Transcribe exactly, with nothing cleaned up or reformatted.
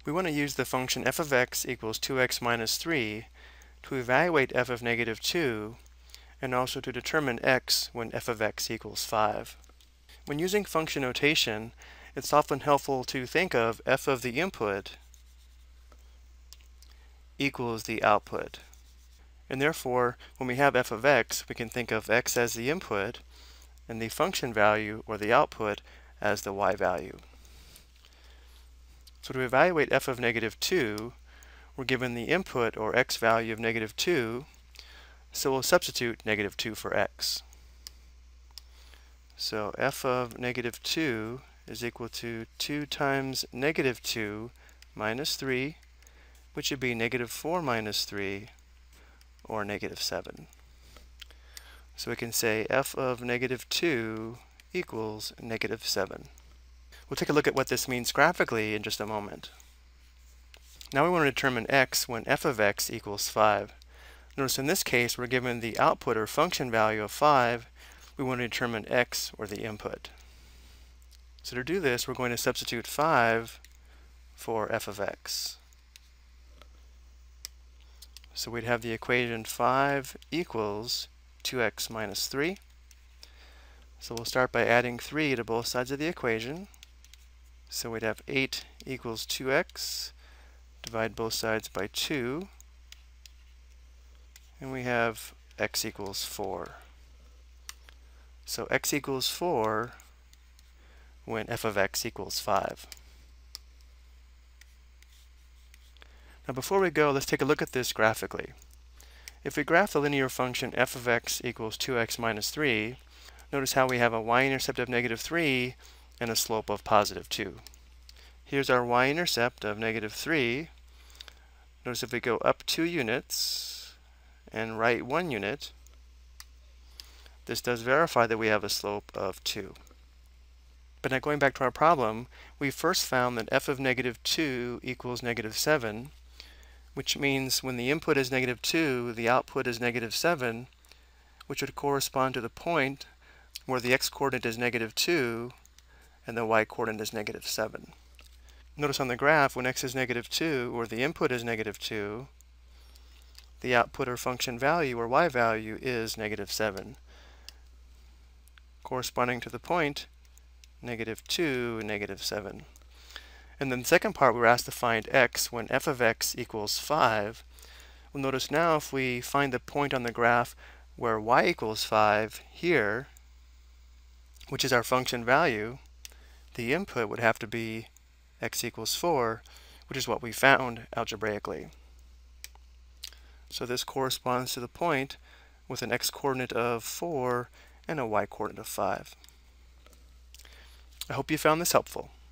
We want to use the function f of x equals two x minus three to evaluate f of negative two and also to determine x when f of x equals five. When using function notation, it's often helpful to think of f of the input equals the output. And therefore, when we have f of x, we can think of x as the input and the function value or the output as the y value. So to evaluate f of negative two, we're given the input or x value of negative two, so we'll substitute negative two for x. So f of negative two is equal to two times negative two minus three, which would be negative four minus three, or negative seven. So we can say f of negative two equals negative seven. We'll take a look at what this means graphically in just a moment. Now we want to determine x when f of x equals five. Notice in this case we're given the output or function value of five. We want to determine x or the input. So to do this, we're going to substitute five for f of x. So we'd have the equation five equals two x minus three. So we'll start by adding three to both sides of the equation. So we'd have eight equals two x. Divide both sides by two. And we have x equals four. So x equals four when f of x equals five. Now before we go, let's take a look at this graphically. If we graph the linear function f of x equals two x minus three, notice how we have a y-intercept of negative three and a slope of positive two. Here's our y-intercept of negative three. Notice if we go up two units and right one unit, this does verify that we have a slope of two. But now going back to our problem, we first found that f of negative two equals negative seven, which means when the input is negative two, the output is negative seven, which would correspond to the point where the x-coordinate is negative two and the y-coordinate is negative seven. Notice on the graph, when x is negative two, or the input is negative two, the output or function value, or y value, is negative seven, corresponding to the point negative two and negative seven. And then the second part, we were asked to find x when f of x equals five. Well, notice now if we find the point on the graph where y equals five here, which is our function value, the input would have to be x equals four, which is what we found algebraically. So this corresponds to the point with an x-coordinate of four and a y-coordinate of five. I hope you found this helpful.